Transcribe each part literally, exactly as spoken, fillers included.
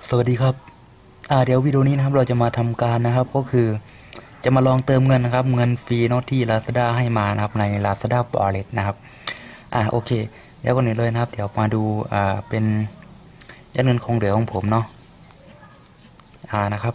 สวัสดีครับอ่าเดี๋ยววิดีโอนี้นะครับเราจะมาทำการนะครับก็คือจะมาลองเติมเงินนะครับเงินฟรีเนาะที่ Lazada ให้มานะครับใน Lazada Wallet นะครับอ่าโอเคเดี๋ยวก่อนอื่นเลยนะครับเดี๋ยวมาดูอ่าเป็นยอดเงินคงเหลือของผมเนาะอ่านะครับ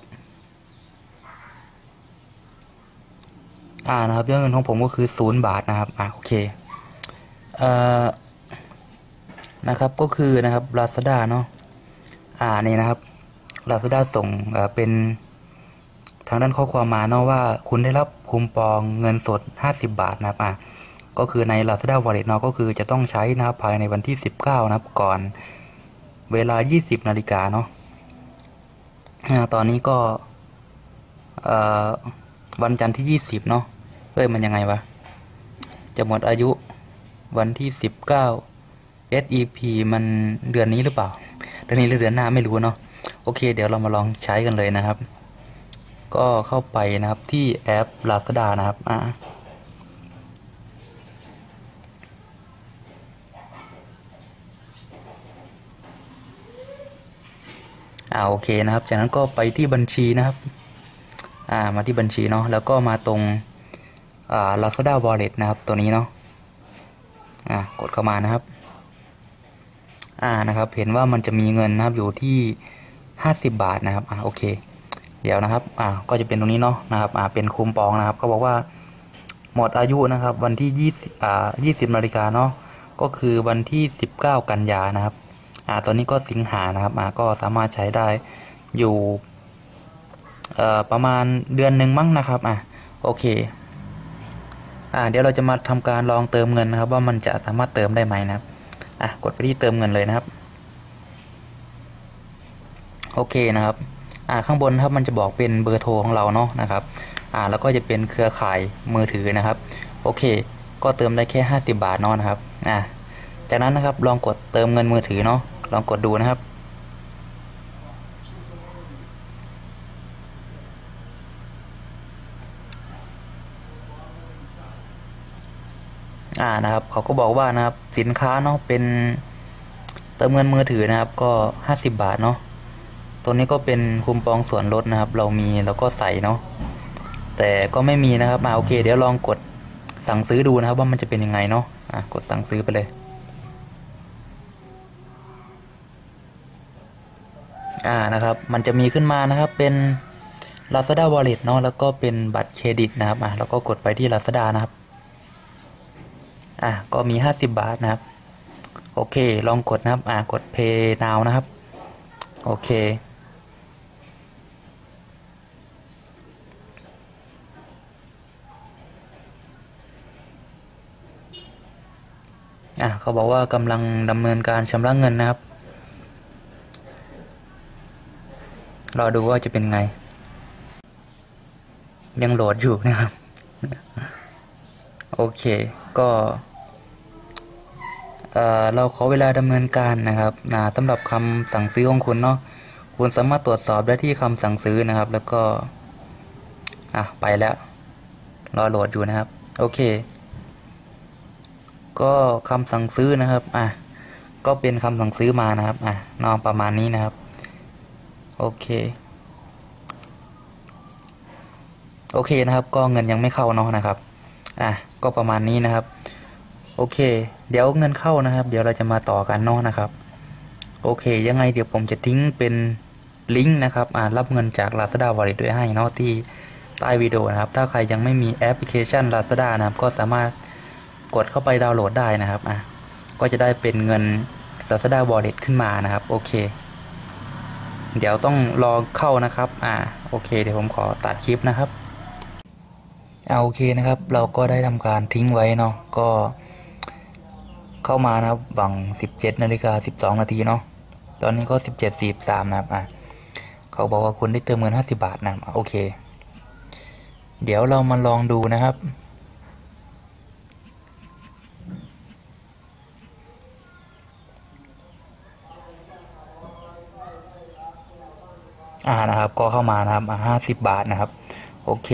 อ่านะครับยอดเงินของผมก็คือศูนย์บาทนะครับอ่าโอเคเอ่อนะครับก็คือนะครับ Lazada เนาะอ่านี่นะครับ Lazada ส่งเอ่อเป็นทางด้านข้อความมาเนาะว่าคุณได้รับคูปองเงินสดห้าสิบบาทนะครับอ่ะก็คือใน Lazada Wallet เนาะก็คือจะต้องใช้นะครับภายในวันที่สิบเก้านะครับก่อนเวลายี่สิบนาฬิกาเนาะตอนนี้ก็เอ่อวันจันทร์ที่ยี่สิบเนาะเอ้ยมันยังไงวะจะหมดอายุวันที่สิบเก้า เอส อี พี มันเดือนนี้หรือเปล่าเดือนนี้หรือเดือนหน้าไม่รู้เนาะโอเคเดี๋ยวเรามาลองใช้กันเลยนะครับก็เข้าไปนะครับที่แอป Lazada นะครับอ่าอ่าโอเคนะครับจากนั้นก็ไปที่บัญชีนะครับอ่ามาที่บัญชีเนาะแล้วก็มาตรงอ่า Lazada Wallet นะครับตัวนี้เนาะอ่ากดเข้ามานะครับอ่านะครับเห็นว่ามันจะมีเงินนะครับอยู่ที่ห้าสิบบาทนะครับอ่าโอเคเดี๋ยวนะครับอ่าก็จะเป็นตรงนี้เนาะนะครับอ่าเป็นคูปองนะครับเขาบอกว่าหมดอายุนะครับวันที่ยี่สิบอ่ายี่สิบนาฬิกาเนาะก็คือวันที่สิบเก้ากันยานะครับอ่าตอนนี้ก็สิงหานะครับอ่าก็สามารถใช้ได้อยู่เอ่อประมาณเดือนหนึ่งมั้งนะครับอ่าโอเคอ่าเดี๋ยวเราจะมาทำการลองเติมเงินนะครับว่ามันจะสามารถเติมได้ไหมนะครับอ่ะกดไปที่เติมเงินเลยนะครับโอเคนะครับอ่าข้างบนครับมันจะบอกเป็นเบอร์โทรของเราเนาะนะครับอ่าแล้วก็จะเป็นเครือข่ายมือถือนะครับโอเคก็เติมได้แค่ห้าสิบบาทเนาะนะครับอ่าจากนั้นนะครับลองกดเติมเงินมือถือเนาะลองกดดูนะครับอ่านะครับเขาก็บอกว่านะครับสินค้าเนาะเป็นเติมเงินมือถือนะครับก็ห้าสิบบาทเนาะตัวนี้ก็เป็นคูปองส่วนลดนะครับเรามีแล้วก็ใส่เนาะแต่ก็ไม่มีนะครับอ่าโอเคเดี๋ยวลองกดสั่งซื้อดูนะครับว่ามันจะเป็นยังไงเนาะอ่ะกดสั่งซื้อไปเลยอ่านะครับมันจะมีขึ้นมานะครับเป็น Lazada Wallet เนาะแล้วก็เป็นบัตรเครดิตนะครับอ่ะแล้วก็กดไปที่ Lazada นะครับอ่ะก็มีห้าสิบบาทนะครับโอเคลองกดนะครับอ่ะกด Pay Now นะครับโอเคอ่ะเขาบอกว่ากำลังดำเนินการชำระเงินนะครับรอดูว่าจะเป็นไงยังโหลดอยู่นะครับโอเคก็เอ่อเราขอเวลาดำเนินการนะครับนะสำหรับคำสั่งซื้อของคุณเนาะคุณสามารถตรวจสอบได้ที่คำสั่งซื้อนะครับแล้วก็อ่ะไปแล้วรอโหลดอยู่นะครับโอเคก็คำสั่งซื้อนะครับอ่ะก็เป็นคำสั่งซื้อมานะครับอ่ะนอนประมาณนี้นะครับโอเคโอเคนะครับก็เงินยังไม่เข้าเนาะนะครับอ่ะก็ประมาณนี้นะครับโอเคเดี๋ยวเงินเข้านะครับเดี๋ยวเราจะมาต่อกันเนาะนะครับโอเคยังไงเดี๋ยวผมจะทิ้งเป็นลิงก์นะครับอ่ารับเงินจาก Lazada Wallet ด้วยให้เนาะที่ใต้วิดีโอนะครับถ้าใครยังไม่มีแอปพลิเคชัน Lazada นะครับก็สามารถกดเข้าไปดาวน์โหลดได้นะครับอ่ะก็จะได้เป็นเงิน Lazada Wallet ขึ้นมานะครับโอเคเดี๋ยวต้องรอเข้านะครับอ่าโอเคเดี๋ยวผมขอตัดคลิปนะครับเอาโอเคนะครับเราก็ได้ทำการทิ้งไว้เนาะก็เข้ามานะครับหวังสิบเจ็ดนาฬิกาสิบสองนาทีเนาะตอนนี้ก็สิบเจ็ดสี่สามนะครับอ่ะเขาบอกว่าคุณได้เติมเงินห้าสิบบาทนะโอเคเดี๋ยวเรามาลองดูนะครับอ่านะครับก็เข้ามานะครับห้าสิบบาทนะครับโอเค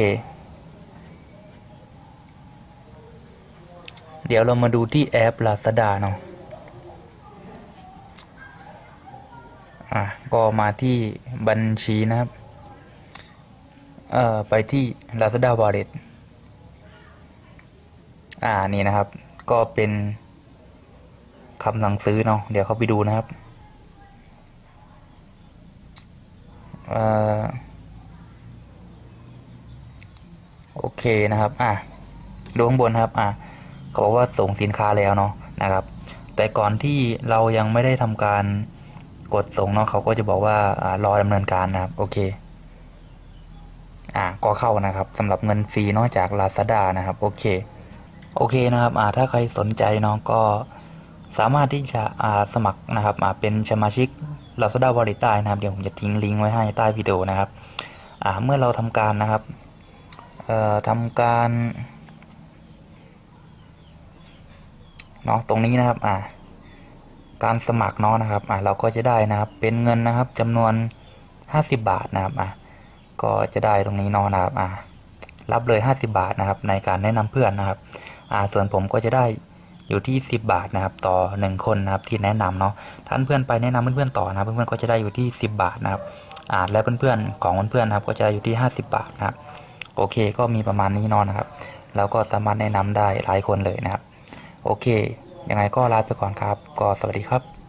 เดี๋ยวเรามาดูที่แอป Lazada เนาะอ่ะก็มาที่บัญชีนะครับเอ่อไปที่ Lazada Wallet อ่านี่นะครับก็เป็นคำสั่งซื้อเนาะเดี๋ยวเขาไปดูนะครับเอ่อโอเคนะครับอ่ะดูข้างบนครับอ่ะเขาบอกว่าส่งสินค้าแล้วเนาะนะครับแต่ก่อนที่เรายังไม่ได้ทำการกดส่งเนาะเขาก็จะบอกว่าอ่ารอดำเนินการนะครับโอเคอ่ะก็เข้านะครับสำหรับเงินฟรีเนาะจาก Lazada นะครับโอเคโอเคนะครับอ่าถ้าใครสนใจเนาะก็สามารถที่จะอ่าสมัครนะครับอ่าเป็นสมาชิก Lazada Wallet ได้นะครับเดี๋ยวผมจะทิ้งลิงก์ไว้ให้ใต้วิดีโอนะครับอ่าเมื่อเราทำการนะครับเอ่อทำการเนาะตรงนี้นะครับอ่าการสมัครเนาะนะครับอ่าเราก็จะได้นะครับเป็นเงินนะครับจำนวนห้าสิบบาทนะครับอ่าก็จะได้ตรงนี้เนาะนะครับอ่ารับเลยห้าสิบบาทนะครับในการแนะนำเพื่อนนะครับอ่าส่วนผมก็จะได้อยู่ที่สิบบาทนะครับต่อหนึ่งคนนะครับที่แนะนำเนาะท่านเพื่อนไปแนะนำเพื่อนๆต่อนะครับเพื่อนๆก็จะได้อยู่ที่สิบบาทนะครับอ่าและเพื่อนๆของเพื่อนๆนะครับก็จะได้อยู่ที่ห้าสิบบาทนะครับโอเคก็มีประมาณนี้เนาะนะครับแล้วก็สามารถแนะนำได้หลายคนเลยนะครับโอเคยังไงก็ลาไปก่อนครับก็สวัสดีครับ